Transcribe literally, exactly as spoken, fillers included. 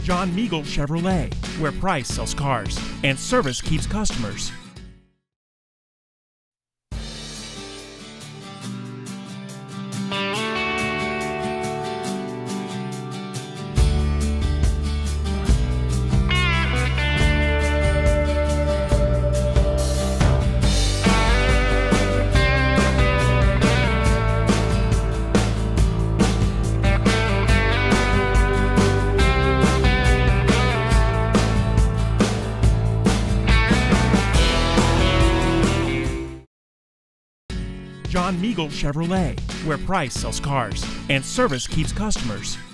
John Meagle Chevrolet, where price sells cars and service keeps customers. John Meagle Chevrolet, where price sells cars and service keeps customers.